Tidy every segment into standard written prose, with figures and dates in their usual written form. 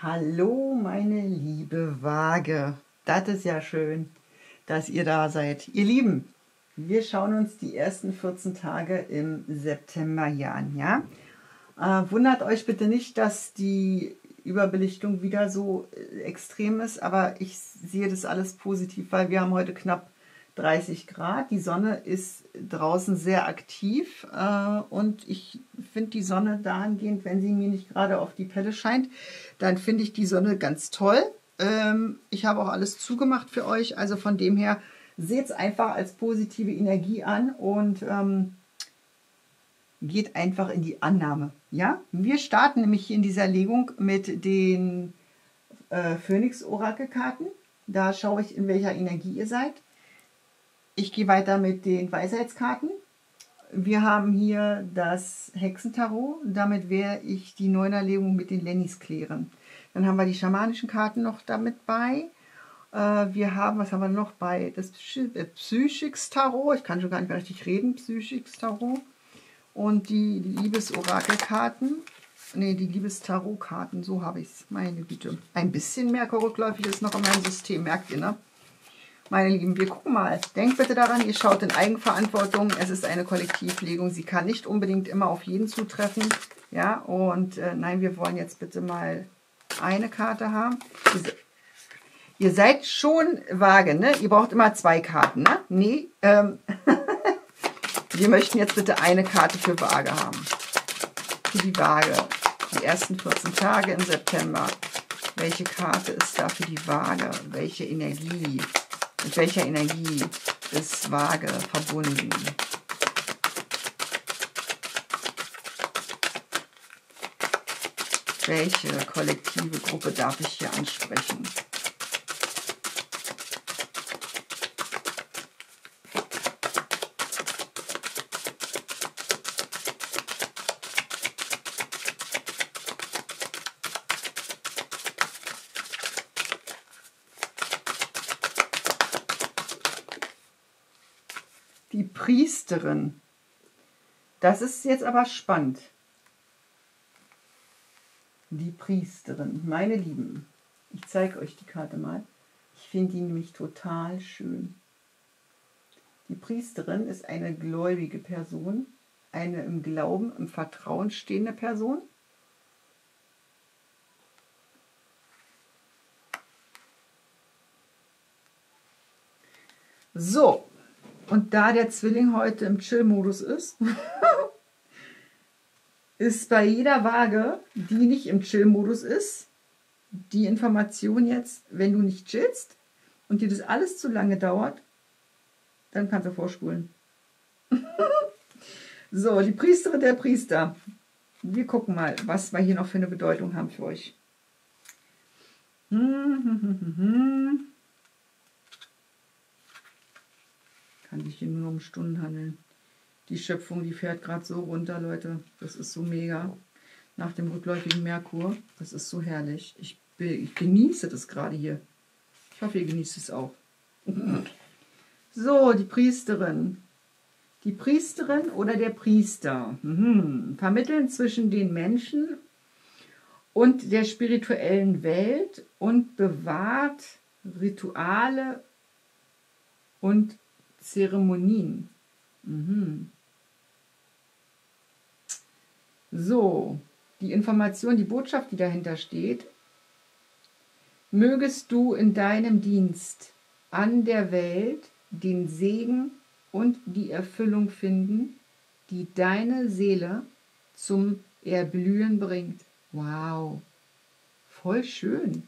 Hallo, meine liebe Waage. Das ist ja schön, dass ihr da seid. Ihr Lieben, wir schauen uns die ersten 14 Tage im September hier an. Ja? Wundert euch bitte nicht, dass die Überbelichtung wieder so extrem ist, aber ich sehe das alles positiv, weil wir haben heute knapp 30 Grad. Die Sonne ist draußen sehr aktiv und ich finde die Sonne dahingehend, wenn sie mir nicht gerade auf die Pelle scheint, dann finde ich die Sonne ganz toll. Ich habe auch alles zugemacht für euch, also von dem her seht es einfach als positive Energie an und geht einfach in die Annahme. Ja? Wir starten nämlich hier in dieser Legung mit den Phönix-Orakelkarten. Da schaue ich, in welcher Energie ihr seid. Ich gehe weiter mit den Weisheitskarten. Wir haben hier das Hexentarot. Damit werde ich die Neunerlegung mit den Lennys klären. Dann haben wir die schamanischen Karten noch damit bei. Wir haben, was haben wir noch bei? Das Psychics-Tarot. Ich kann schon gar nicht mehr richtig reden. Psychics-Tarot. Und die Liebesorakelkarten. Ne, die Liebestarotkarten. So habe ich es. Meine Güte. Ein bisschen mehr rückläufig ist noch in meinem System. Merkt ihr, ne? Meine Lieben, wir gucken mal. Denkt bitte daran, ihr schaut in Eigenverantwortung. Es ist eine Kollektivlegung. Sie kann nicht unbedingt immer auf jeden zutreffen. Ja, und nein, wir wollen jetzt bitte mal eine Karte haben. Ihr seid schon vage, ne? Ihr braucht immer 2 Karten, ne? Nee, wir möchten jetzt bitte eine Karte für Waage haben. Für die Waage. Die ersten 14 Tage im September. Welche Karte ist da für die Waage? Welche Energie? Mit welcher Energie ist Waage verbunden? Welche kollektive Gruppe darf ich hier ansprechen? Die Priesterin. Das ist jetzt aber spannend. Die Priesterin. Meine Lieben, ich zeige euch die Karte mal. Ich finde die nämlich total schön. Die Priesterin ist eine gläubige Person, eine im Glauben, im Vertrauen stehende Person. So. Und da der Zwilling heute im Chill-Modus ist, ist bei jeder Waage, die nicht im Chill-Modus ist, die Information jetzt, wenn du nicht chillst und dir das alles zu lange dauert, dann kannst du vorspulen. So, die Priesterin, der Priester. Wir gucken mal, was wir hier noch für eine Bedeutung haben für euch. Kann sich hier nur um Stunden handeln. Die Schöpfung, die fährt gerade so runter, Leute. Das ist so mega. Nach dem rückläufigen Merkur. Das ist so herrlich. Ich genieße das gerade hier. Ich hoffe, ihr genießt es auch. So, die Priesterin. Die Priesterin oder der Priester vermitteln zwischen den Menschen und der spirituellen Welt und bewahrt Rituale und Zeremonien. So, die Information, die Botschaft, die dahinter steht. Mögest du in deinem Dienst an der Welt den Segen und die Erfüllung finden, die deine Seele zum Erblühen bringt. Wow, voll schön.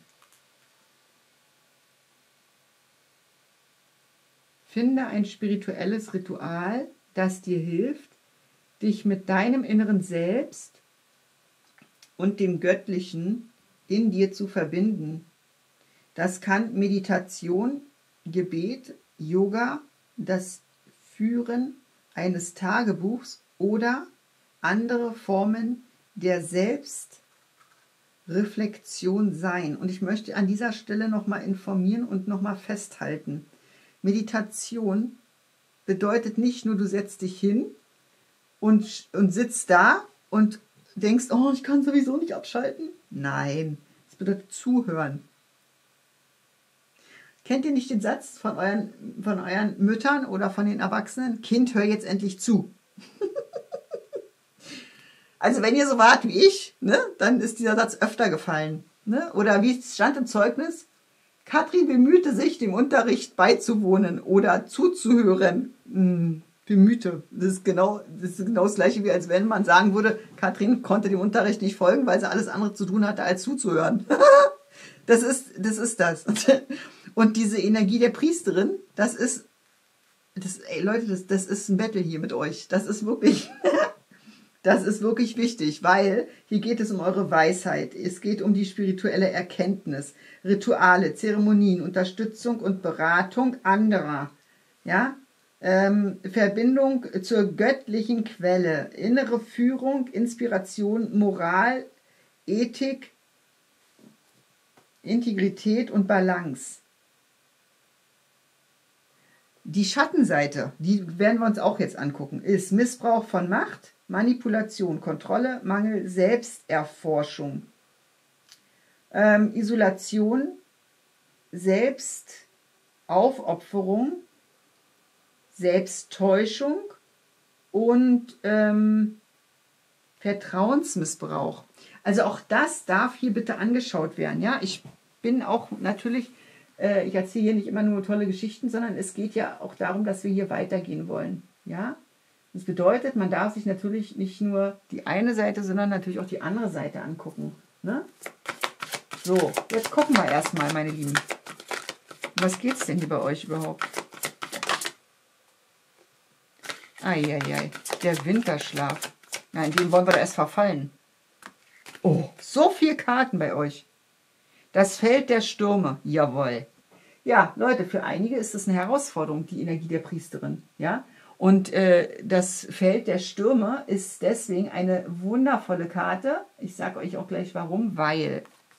Finde ein spirituelles Ritual, das dir hilft, dich mit deinem inneren Selbst und dem Göttlichen in dir zu verbinden. Das kann Meditation, Gebet, Yoga, das Führen eines Tagebuchs oder andere Formen der Selbstreflexion sein. Und ich möchte an dieser Stelle nochmal informieren und nochmal festhalten. Meditation bedeutet nicht nur, du setzt dich hin und sitzt da und denkst, oh, ich kann sowieso nicht abschalten. Nein, Das bedeutet zuhören. Kennt ihr nicht den Satz von euren Müttern oder von den Erwachsenen? Kind, hör jetzt endlich zu. Also wenn ihr so wart wie ich, ne, dann ist dieser Satz öfter gefallen. Ne? Oder wie es stand im Zeugnis, Katrin bemühte sich, dem Unterricht beizuwohnen oder zuzuhören. Bemühte. Das ist genau das Gleiche, wie als wenn man sagen würde, Katrin konnte dem Unterricht nicht folgen, weil sie alles andere zu tun hatte, als zuzuhören. Das ist das. Und diese Energie der Priesterin, Leute, das ist ein Battle hier mit euch. Das ist wirklich wichtig, weil hier geht es um eure Weisheit. Es geht um die spirituelle Erkenntnis, Rituale, Zeremonien, Unterstützung und Beratung anderer. Ja? Verbindung zur göttlichen Quelle, innere Führung, Inspiration, Moral, Ethik, Integrität und Balance. Die Schattenseite, die werden wir uns auch jetzt angucken, ist Missbrauch von Macht, Manipulation, Kontrolle, Mangel, Selbsterforschung, Isolation, Selbstaufopferung, Selbsttäuschung und Vertrauensmissbrauch. Also auch das darf hier bitte angeschaut werden. Ja, ich bin auch natürlich, ich erzähle hier nicht immer nur tolle Geschichten, sondern es geht ja auch darum, dass wir hier weitergehen wollen. Ja, das bedeutet, man darf sich natürlich nicht nur die eine Seite, sondern natürlich auch die andere Seite angucken. Ne? So, jetzt gucken wir erstmal, meine Lieben. Was geht es denn hier bei euch überhaupt? Eieiei, der Winterschlaf. Nein, den wollen wir da erst verfallen. Oh, so viele Karten bei euch. Das Feld der Stürme, jawohl. Ja, Leute, für einige ist das eine Herausforderung, die Energie der Priesterin. Ja, und das Feld der Stürme ist deswegen eine wundervolle Karte. Ich sage euch auch gleich warum, weil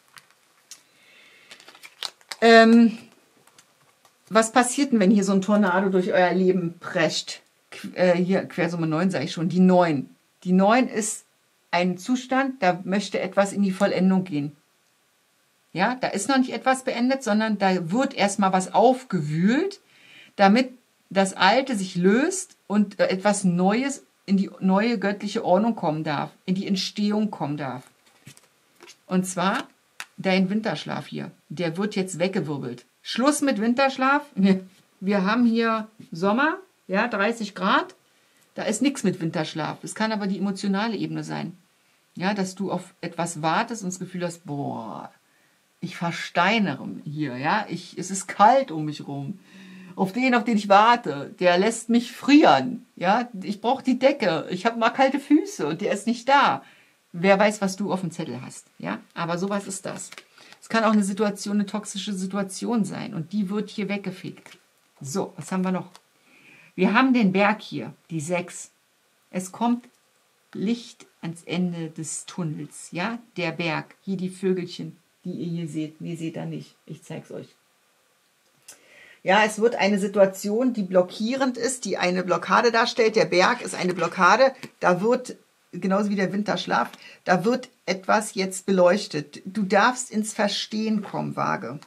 was passiert denn, wenn hier so ein Tornado durch euer Leben prescht? Hier, Quersumme 9 sage ich schon, die 9. Die 9 ist ein Zustand, da möchte etwas in die Vollendung gehen. Ja, da ist noch nicht etwas beendet, sondern da wird erstmal was aufgewühlt, damit das Alte sich löst und etwas Neues in die neue göttliche Ordnung kommen darf, in die Entstehung kommen darf. Und zwar dein Winterschlaf hier, der wird jetzt weggewirbelt. Schluss mit Winterschlaf. Wir haben hier Sommer, ja, 30 Grad. Da ist nichts mit Winterschlaf. Es kann aber die emotionale Ebene sein. Ja, dass du auf etwas wartest und das Gefühl hast, boah, ich versteinere hier, ja, es ist kalt um mich rum. Auf den ich warte, der lässt mich frieren, ja, ich brauche die Decke, ich habe mal kalte Füße und der ist nicht da. Wer weiß, was du auf dem Zettel hast, ja, aber sowas ist das. Es kann auch eine toxische Situation sein und die wird hier weggefegt. So, was haben wir noch? Wir haben den Berg hier, die 6. Es kommt Licht ans Ende des Tunnels, ja, der Berg, hier die Vögelchen, die ihr hier seht. Nee, seht ihr nicht, ich zeige es euch. Ja, es wird eine Situation, die blockierend ist, die eine Blockade darstellt. Der Berg ist eine Blockade, da wird, genauso wie der Winterschlaf, da wird etwas jetzt beleuchtet. Du darfst ins Verstehen kommen, Waage.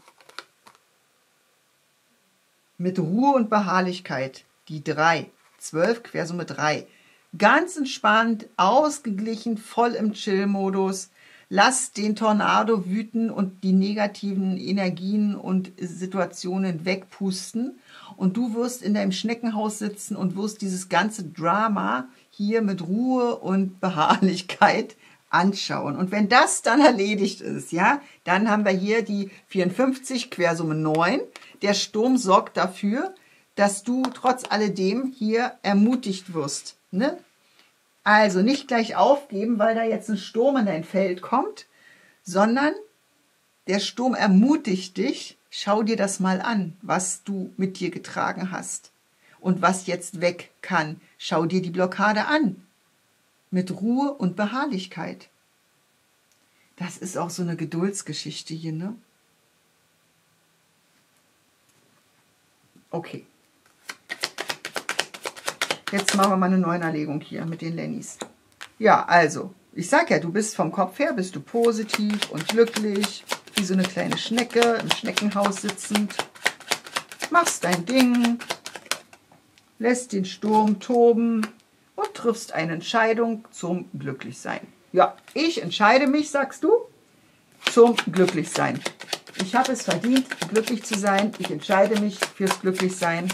Mit Ruhe und Beharrlichkeit, die 3, 12, Quersumme 3. Ganz entspannt, ausgeglichen, voll im Chill-Modus. Lass den Tornado wüten und die negativen Energien und Situationen wegpusten. Und du wirst in deinem Schneckenhaus sitzen und wirst dieses ganze Drama hier mit Ruhe und Beharrlichkeit anschauen. Und wenn das dann erledigt ist, ja, dann haben wir hier die 54, Quersumme 9. Der Sturm sorgt dafür, dass du trotz alledem hier ermutigt wirst. Ne? Also nicht gleich aufgeben, weil da jetzt ein Sturm in dein Feld kommt, sondern der Sturm ermutigt dich, schau dir das mal an, was du mit dir getragen hast und was jetzt weg kann. Schau dir die Blockade an, mit Ruhe und Beharrlichkeit. Das ist auch so eine Geduldsgeschichte hier, ne? Okay. Jetzt machen wir mal eine Neunerlegung hier mit den Lennys. Ja, also, ich sag ja, du bist vom Kopf her, bist du positiv und glücklich. wie so eine kleine Schnecke im Schneckenhaus sitzend, machst dein Ding, lässt den Sturm toben und triffst eine Entscheidung zum Glücklichsein. Ja, ich entscheide mich, sagst du, zum Glücklichsein. Ich habe es verdient, glücklich zu sein. Ich entscheide mich fürs Glücklichsein.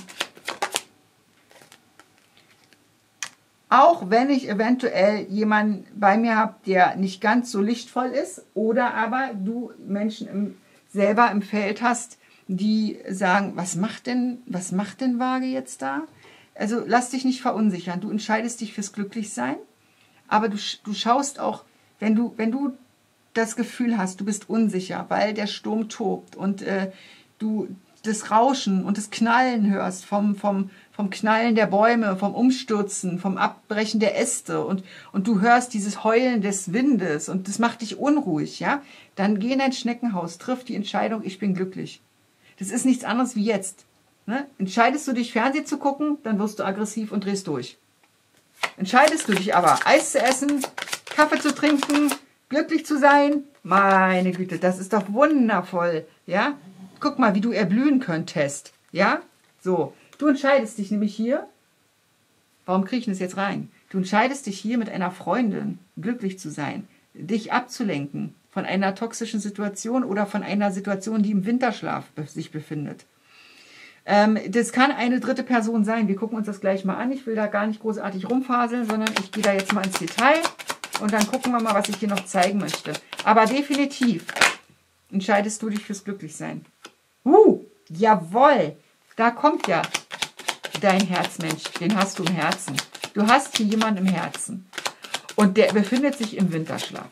Auch wenn ich eventuell jemanden bei mir habe, der nicht ganz so lichtvoll ist, oder aber du Menschen selber im Feld hast, die sagen, was macht denn Waage jetzt da? Also lass dich nicht verunsichern. Du entscheidest dich fürs Glücklichsein, aber du schaust auch, wenn du das Gefühl hast, du bist unsicher, weil der Sturm tobt und du das Rauschen und das Knallen hörst vom Knallen der Bäume, vom Umstürzen, vom Abbrechen der Äste und du hörst dieses Heulen des Windes und das macht dich unruhig, ja? Dann geh in dein Schneckenhaus, triff die Entscheidung, ich bin glücklich. Das ist nichts anderes wie jetzt. Ne? Entscheidest du dich, Fernsehen zu gucken, dann wirst du aggressiv und drehst durch. Entscheidest du dich aber, Eis zu essen, Kaffee zu trinken, glücklich zu sein, meine Güte, das ist doch wundervoll, ja? Guck mal, wie du erblühen könntest, ja? So, du entscheidest dich nämlich hier, warum kriege ich das jetzt rein? Du entscheidest dich hier mit einer Freundin glücklich zu sein, dich abzulenken von einer toxischen Situation oder von einer Situation, die im Winterschlaf sich befindet. Das kann eine dritte Person sein. Wir gucken uns das gleich mal an. Ich will da gar nicht großartig rumfaseln, sondern ich gehe da jetzt mal ins Detail und dann gucken wir mal, was ich hier noch zeigen möchte. Aber definitiv entscheidest du dich fürs Glücklichsein. Jawohl, da kommt ja dein Herzmensch, den hast du im Herzen. Du hast hier jemanden im Herzen und der befindet sich im Winterschlaf.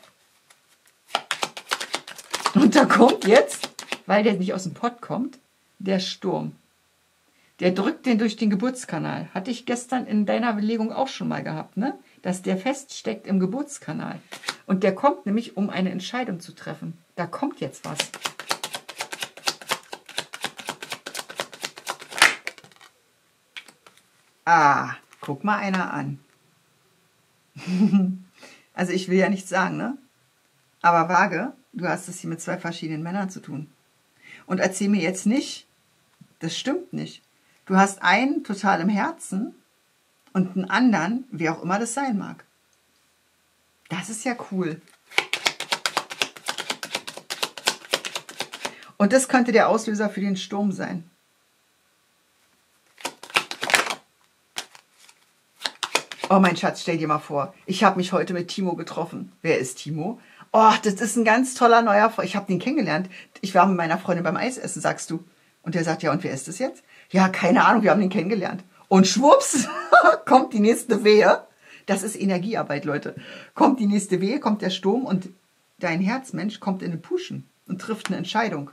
Und da kommt jetzt, weil der nicht aus dem Pott kommt, der Sturm. Der drückt den durch den Geburtskanal. Hatte ich gestern in deiner Belegung auch schon mal gehabt, ne? Dass der feststeckt im Geburtskanal. Und der kommt nämlich, um eine Entscheidung zu treffen. Da kommt jetzt was. Guck mal einer an. Also ich will ja nichts sagen, ne? Aber Waage, du hast es hier mit zwei verschiedenen Männern zu tun. Und erzähl mir jetzt nicht, das stimmt nicht. Du hast einen total im Herzen und einen anderen, wer auch immer das sein mag. Das ist ja cool. Und das könnte der Auslöser für den Sturm sein. Oh, mein Schatz, stell dir mal vor, ich habe mich heute mit Timo getroffen. Wer ist Timo? Oh, das ist ein ganz toller neuer Freund. Ich habe den kennengelernt. Ich war mit meiner Freundin beim Eisessen, sagst du. Und der sagt, ja, und wer ist das jetzt? Ja, keine Ahnung, wir haben den kennengelernt. Und schwupps, kommt die nächste Wehe. Das ist Energiearbeit, Leute. Kommt die nächste Wehe, kommt der Sturm und dein Herzmensch kommt in eine Puschen und trifft eine Entscheidung.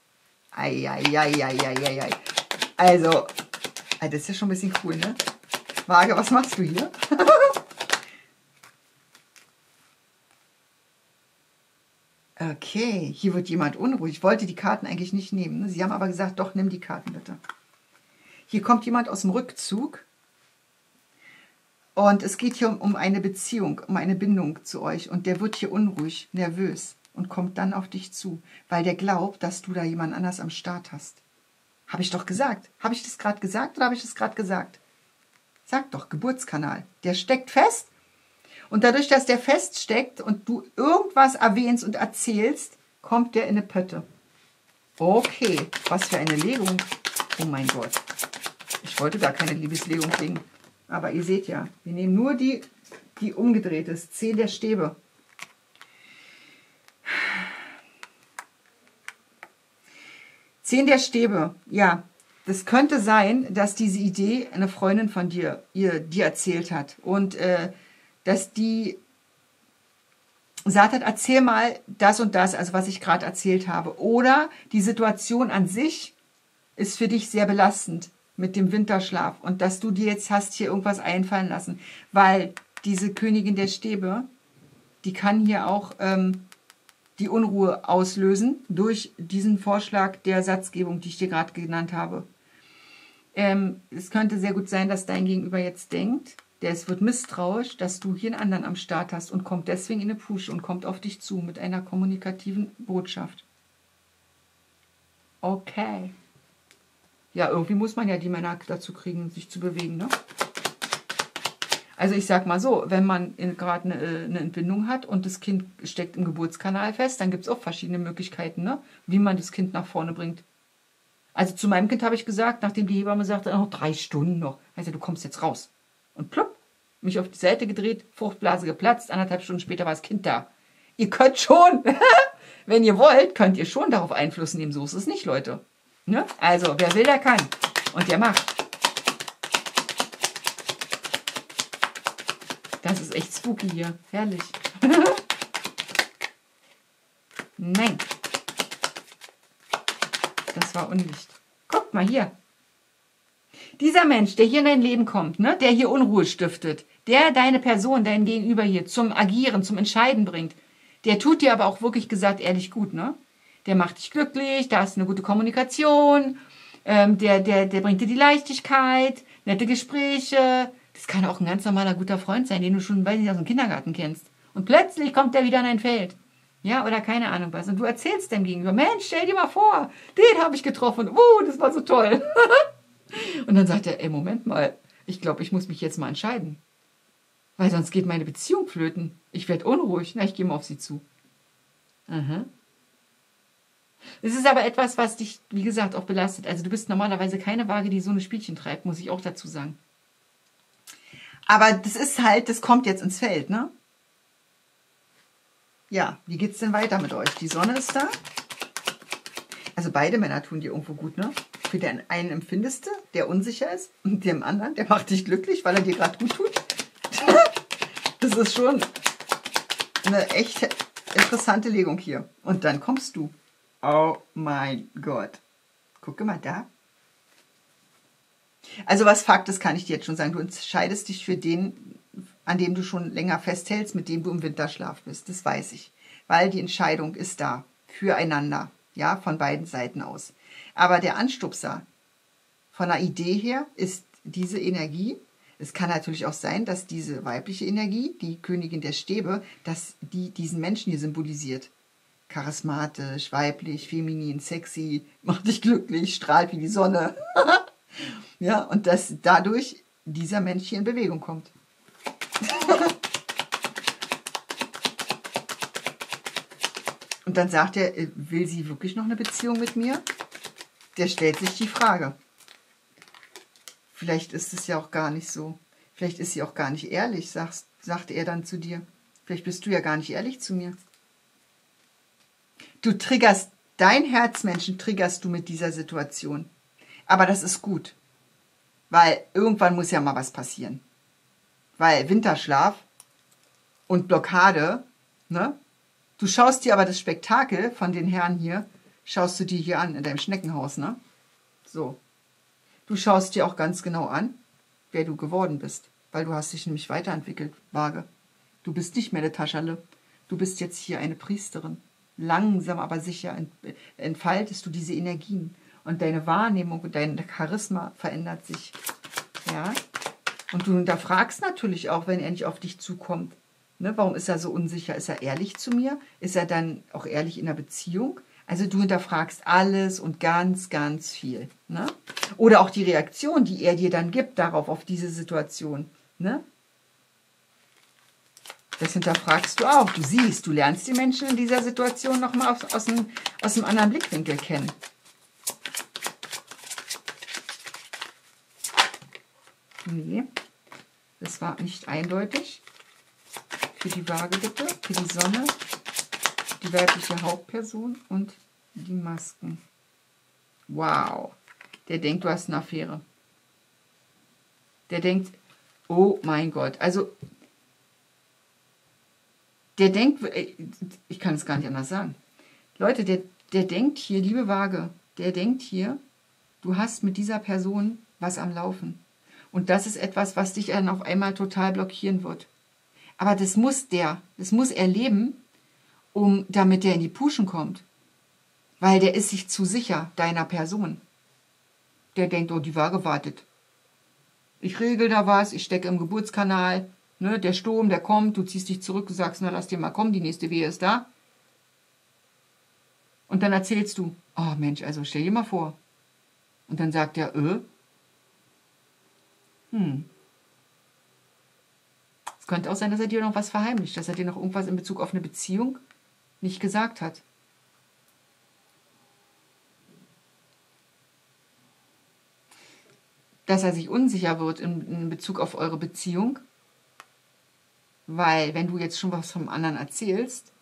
Ei. Also, das ist ja schon ein bisschen cool, ne? Waage, was machst du hier? Okay, hier wird jemand unruhig. Ich wollte die Karten eigentlich nicht nehmen. Ne? Sie haben aber gesagt, doch, nimm die Karten bitte. Hier kommt jemand aus dem Rückzug. Und es geht hier um eine Beziehung, um eine Bindung zu euch. Und der wird hier unruhig, nervös und kommt dann auf dich zu, weil der glaubt, dass du da jemand anders am Start hast. Habe ich doch gesagt. Habe ich das gerade gesagt oder habe ich das gerade gesagt? Sag doch, Geburtskanal. Der steckt fest. Und dadurch, dass der feststeckt und du irgendwas erwähnst und erzählst, kommt der in eine Pötte. Okay, was für eine Legung. Oh mein Gott. Ich wollte gar keine Liebeslegung legen. Aber ihr seht ja, wir nehmen nur die umgedreht ist. 10 der Stäbe. Zehn der Stäbe, ja. Das könnte sein, dass diese Idee eine Freundin von dir erzählt hat. Und dass die gesagt hat, erzähl mal das und das, also was ich gerade erzählt habe. Oder die Situation an sich ist für dich sehr belastend mit dem Winterschlaf und dass du dir jetzt hast hier irgendwas einfallen lassen. Weil diese Königin der Stäbe, die kann hier auch die Unruhe auslösen durch diesen Vorschlag der Satzgebung, die ich dir gerade genannt habe. Es könnte sehr gut sein, dass dein Gegenüber jetzt denkt, es wird misstrauisch, dass du hier einen anderen am Start hast und kommt deswegen in eine Pusche und kommt auf dich zu mit einer kommunikativen Botschaft. Okay. Ja, irgendwie muss man ja die Männer dazu kriegen, sich zu bewegen, ne? Also ich sag mal so, wenn man gerade eine Entbindung hat und das Kind steckt im Geburtskanal fest, dann gibt es auch verschiedene Möglichkeiten, ne? Wie man das Kind nach vorne bringt. Also zu meinem Kind habe ich gesagt, nachdem die Hebamme sagte, noch 3 Stunden noch. Also du kommst jetzt raus. Und plopp, mich auf die Seite gedreht, Fruchtblase geplatzt, 1,5 Stunden später war das Kind da. Ihr könnt schon, wenn ihr wollt, könnt ihr schon darauf Einfluss nehmen. So ist es nicht, Leute. Ne? Also, wer will, der kann. Und der macht. Das ist echt spooky hier. Herrlich. Nein. Das war Unlicht. Guckt mal hier. Dieser Mensch, der hier in dein Leben kommt, ne, der hier Unruhe stiftet, der deine Person, dein Gegenüber hier zum Agieren, zum Entscheiden bringt, der tut dir aber auch wirklich gesagt ehrlich gut, ne? Der macht dich glücklich, da ist eine gute Kommunikation, der bringt dir die Leichtigkeit, nette Gespräche. Das kann auch ein ganz normaler guter Freund sein, den du schon, weiß nicht, aus dem Kindergarten kennst. Und plötzlich kommt der wieder in dein Feld. Ja, oder keine Ahnung was. Und du erzählst dem gegenüber, Mensch, stell dir mal vor, den habe ich getroffen. Das war so toll. Und dann sagt er, ey, Moment mal, ich glaube, ich muss mich jetzt mal entscheiden. Weil sonst geht meine Beziehung flöten. Ich werde unruhig. Na, ich gehe mal auf sie zu. Aha. Es ist aber etwas, was dich, wie gesagt, auch belastet. Also du bist normalerweise keine Waage, die so eine Spielchen treibt, muss ich auch dazu sagen. Aber das ist halt, das kommt jetzt ins Feld, ne? Ja, wie geht's denn weiter mit euch? Die Sonne ist da. Also beide Männer tun dir irgendwo gut, ne? Für den einen empfindest du, der unsicher ist, und dem anderen, der macht dich glücklich, weil er dir gerade gut tut. Das ist schon eine echt interessante Legung hier. Und dann kommst du. Oh mein Gott. Gucke mal da. Also was Fakt ist, kann ich dir jetzt schon sagen. Du entscheidest dich für den, an dem du schon länger festhältst, mit dem du im Winterschlaf bist. Das weiß ich. Weil die Entscheidung ist da. Füreinander. Ja, von beiden Seiten aus. Aber der Anstupser von der Idee her ist diese Energie. Es kann natürlich auch sein, dass diese weibliche Energie, die Königin der Stäbe, dass die diesen Menschen hier symbolisiert. Charismatisch, weiblich, feminin, sexy, macht dich glücklich, strahlt wie die Sonne. Ja, und dass dadurch dieser Mensch hier in Bewegung kommt. Und dann sagt er, will sie wirklich noch eine Beziehung mit mir? Der stellt sich die Frage. Vielleicht ist es ja auch gar nicht so. Vielleicht ist sie auch gar nicht ehrlich, sagt er dann zu dir. Vielleicht bist du ja gar nicht ehrlich zu mir. Du triggerst, dein Herzmenschen triggerst du mit dieser Situation. Aber das ist gut. Weil irgendwann muss ja mal was passieren. Weil Winterschlaf und Blockade, ne? Du schaust dir aber das Spektakel von den Herren hier, schaust du dir hier an in deinem Schneckenhaus, ne? So. Du schaust dir auch ganz genau an, wer du geworden bist. Weil du hast dich nämlich weiterentwickelt, Waage. Du bist nicht mehr eine Tascherle. Du bist jetzt hier eine Priesterin. Langsam, aber sicher entfaltest du diese Energien. Und deine Wahrnehmung und dein Charisma verändert sich. Ja? Und du hinterfragst natürlich auch, wenn er nicht auf dich zukommt. Ne? Warum ist er so unsicher? Ist er ehrlich zu mir? Ist er dann auch ehrlich in der Beziehung? Also du hinterfragst alles und ganz, ganz viel. Ne? Oder auch die Reaktion, die er dir dann gibt darauf, auf diese Situation. Ne? Das hinterfragst du auch. Du siehst, du lernst die Menschen in dieser Situation nochmal aus einem anderen Blickwinkel kennen. Nee, das war nicht eindeutig. Für die Waage bitte, für die Sonne, die weibliche Hauptperson und die Masken. Wow, der denkt, du hast eine Affäre. Der denkt, oh mein Gott, also der denkt, ich kann es gar nicht anders sagen. Leute, der denkt hier, liebe Waage, der denkt hier, du hast mit dieser Person was am Laufen. Und das ist etwas, was dich dann auf einmal total blockieren wird. Aber das muss er leben, damit er in die Puschen kommt. Weil der ist sich zu sicher, deiner Person. Der denkt, oh, die Waage wartet. Ich regel da was, ich stecke im Geburtskanal, ne, der Sturm, der kommt, du ziehst dich zurück, du sagst, na lass dir mal kommen, die nächste Wehe ist da. Und dann erzählst du, oh Mensch, also stell dir mal vor. Und dann sagt er, Es könnte auch sein, dass er dir noch was verheimlicht, dass er dir noch irgendwas in Bezug auf eine Beziehung nicht gesagt hat. Dass er sich unsicher wird in Bezug auf eure Beziehung, weil wenn du jetzt schon was vom anderen erzählst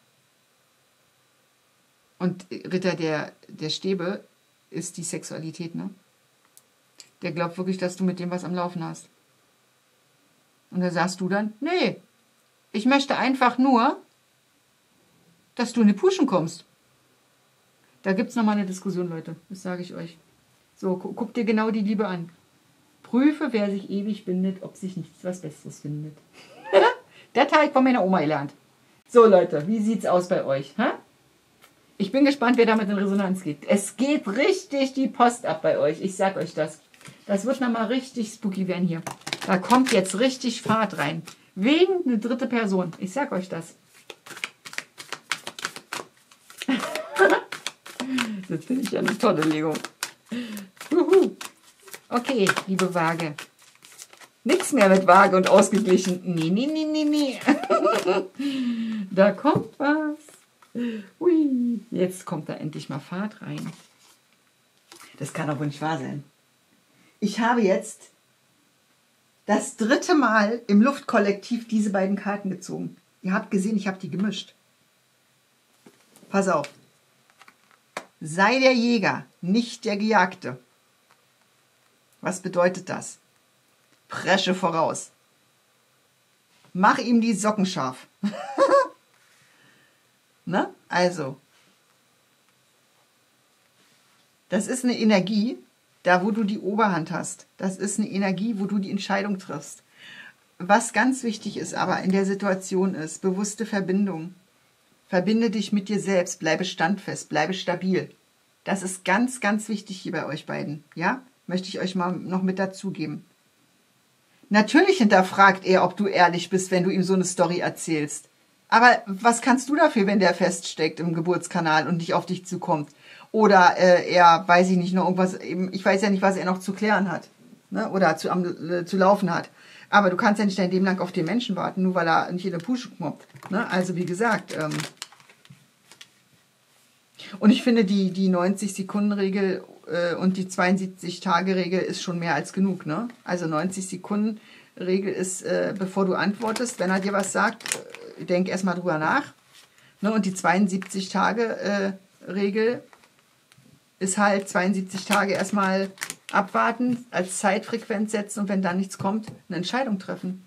und Ritter der Stäbe ist die Sexualität, ne? Der glaubt wirklich, dass du mit dem was am Laufen hast. Und da sagst du dann, nee, ich möchte einfach nur, dass du in die Puschen kommst. Da gibt es nochmal eine Diskussion, Leute, das sage ich euch. So, guck dir genau die Liebe an. Prüfe, wer sich ewig bindet, ob sich nichts was Besseres findet. Der Teig von meiner Oma gelernt. So, Leute, wie sieht's aus bei euch? Ha? Ich bin gespannt, wer damit in Resonanz geht. Es geht richtig die Post ab bei euch. Ich sag euch das. Das wird nochmal richtig spooky werden hier. Da kommt jetzt richtig Fahrt rein. Wegen eine dritte Person. Ich sag euch das. Das finde ich ja eine tolle Legung. Juhu. Okay, liebe Waage. Nix mehr mit Waage und ausgeglichen. Nee, nee, nee, nee, nee. Da kommt was. Hui. Jetzt kommt da endlich mal Fahrt rein. Das kann doch wohl nicht wahr sein. Ich habe jetzt das 3. Mal im Luftkollektiv diese beiden Karten gezogen. Ihr habt gesehen, ich habe die gemischt. Pass auf. Sei der Jäger, nicht der Gejagte. Was bedeutet das? Presche voraus. Mach ihm die Socken scharf. Ne? Also, das ist eine Energie, da wo du die Oberhand hast. Das ist eine Energie, wo du die Entscheidung triffst. Was ganz wichtig ist aber in der Situation ist, bewusste Verbindung. Verbinde dich mit dir selbst, bleibe standfest, bleibe stabil. Das ist ganz, ganz wichtig hier bei euch beiden. Ja? Möchte ich euch mal noch mit dazugeben. Natürlich hinterfragt er, ob du ehrlich bist, wenn du ihm so eine Story erzählst. Aber was kannst du dafür, wenn der feststeckt im Geburtskanal und nicht auf dich zukommt? Oder er, weiß ich nicht, noch irgendwas, ich weiß ja nicht, was er noch zu klären hat, ne? Oder zu laufen hat. Aber du kannst ja nicht dein Leben lang auf den Menschen warten, nur weil er nicht in der Pusche kommt. Ne? Also wie gesagt, und ich finde, die 90-Sekunden-Regel und die 72-Tage-Regel ist schon mehr als genug. Ne? Also 90-Sekunden-Regel ist, bevor du antwortest, wenn er dir was sagt, denk erstmal drüber nach. Ne? Und die 72-Tage-Regel ist halt 72 Tage erstmal abwarten, als Zeitfrequenz setzen und wenn dann nichts kommt, eine Entscheidung treffen.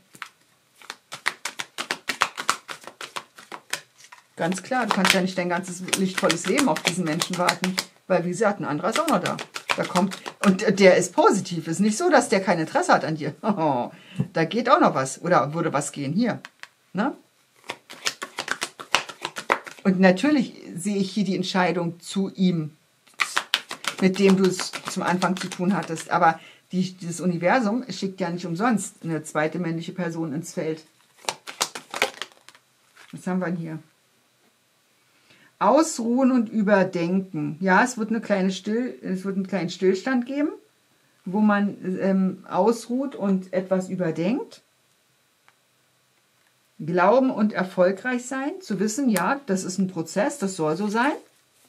Ganz klar, du kannst ja nicht dein ganzes lichtvolles Leben auf diesen Menschen warten, weil wie gesagt, ein anderer ist auch noch da. Da kommt, und der ist positiv, ist nicht so, dass der kein Interesse hat an dir. Oh, da geht auch noch was, oder würde was gehen hier. Ne? Und natürlich sehe ich hier die Entscheidung zu ihm, mit dem du es zum Anfang zu tun hattest. Aber dieses Universum schickt ja nicht umsonst eine zweite männliche Person ins Feld. Was haben wir denn hier? Ausruhen und überdenken. Ja, es wird einen kleinen Stillstand geben, wo man ausruht und etwas überdenkt. Glauben und erfolgreich sein. Zu wissen, ja, das ist ein Prozess, das soll so sein.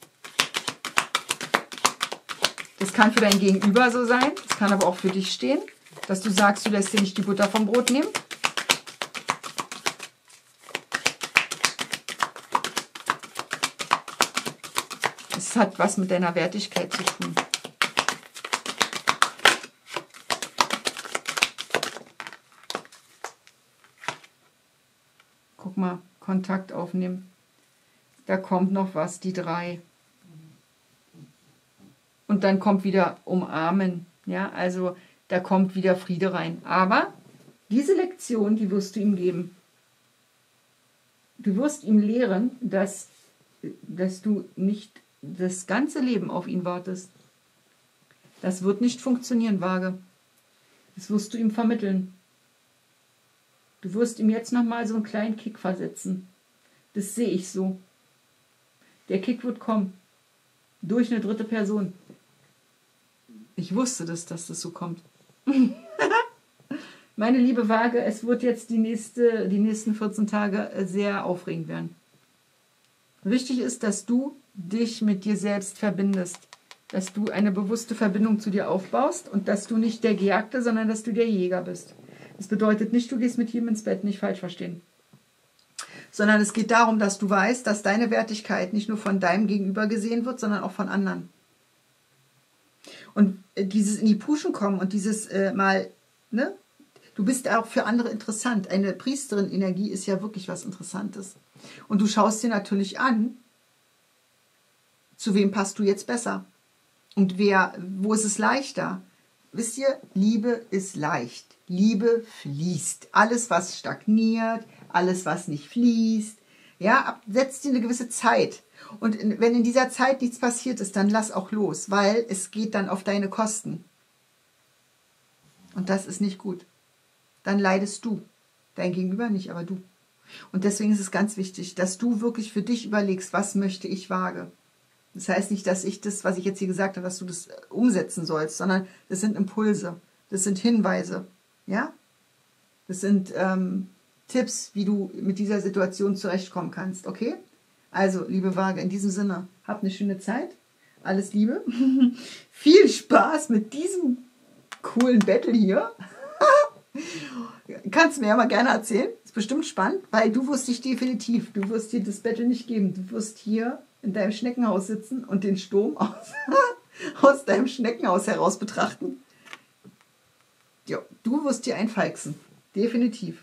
Das kann für dein Gegenüber so sein, das kann aber auch für dich stehen, dass du sagst, du lässt dir nicht die Butter vom Brot nehmen. Es hat was mit deiner Wertigkeit zu tun. Guck mal, Kontakt aufnehmen. Da kommt noch was, die 3. Und dann kommt wieder umarmen. Ja, also da kommt wieder Friede rein. Aber diese Lektion, die wirst du ihm geben. Du wirst ihm lehren, dass du nicht das ganze Leben auf ihn wartest. Das wird nicht funktionieren, Waage. Das wirst du ihm vermitteln. Du wirst ihm jetzt nochmal so einen kleinen Kick versetzen. Das sehe ich so. Der Kick wird kommen. Durch eine dritte Person. Ich wusste das, dass das so kommt. Meine liebe Waage, es wird jetzt die nächsten 14 Tage sehr aufregend werden. Wichtig ist, dass du dich mit dir selbst verbindest. Dass du eine bewusste Verbindung zu dir aufbaust und dass du nicht der Gejagte, sondern dass du der Jäger bist. Das bedeutet nicht, du gehst mit jedem ins Bett, nicht falsch verstehen. Sondern es geht darum, dass du weißt, dass deine Wertigkeit nicht nur von deinem Gegenüber gesehen wird, sondern auch von anderen. Und dieses in die Puschen kommen und dieses mal, ne? Du bist auch für andere interessant. Eine Priesterin-Energie ist ja wirklich was Interessantes. Und du schaust dir natürlich an, zu wem passt du jetzt besser. Und wo ist es leichter? Wisst ihr, Liebe ist leicht. Liebe fließt. Alles, was stagniert, alles, was nicht fließt, ja, setzt dir eine gewisse Zeit. Und wenn in dieser Zeit nichts passiert ist, dann lass auch los, weil es geht dann auf deine Kosten. Und das ist nicht gut. Dann leidest du. Dein Gegenüber nicht, aber du. Und deswegen ist es ganz wichtig, dass du wirklich für dich überlegst, was möchte ich wage. Das heißt nicht, dass ich das, was ich jetzt hier gesagt habe, dass du das umsetzen sollst, sondern das sind Impulse, das sind Hinweise, ja? Das sind Tipps, wie du mit dieser Situation zurechtkommen kannst, okay? Also, liebe Waage, in diesem Sinne, habt eine schöne Zeit, alles Liebe, viel Spaß mit diesem coolen Battle hier. Kannst mir ja mal gerne erzählen, ist bestimmt spannend, weil du wirst dich definitiv, du wirst dir das Battle nicht geben, du wirst hier in deinem Schneckenhaus sitzen und den Sturm aus deinem Schneckenhaus heraus betrachten. Ja, du wirst dir einfeixen, definitiv.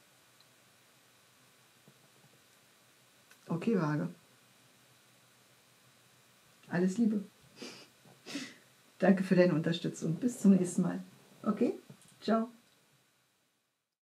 Okay, Waage. Alles Liebe. Danke für deine Unterstützung. Bis zum nächsten Mal. Okay? Ciao.